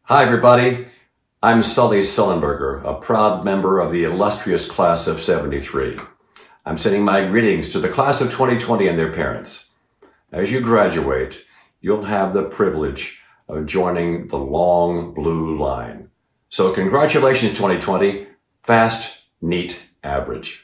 Hi, everybody. I'm Sully Sullenberger, a proud member of the illustrious class of '73. I'm sending my greetings to the class of 2020 and their parents. As you graduate, you'll have the privilege of joining the long blue line. So congratulations, 2020. Fast, neat, average.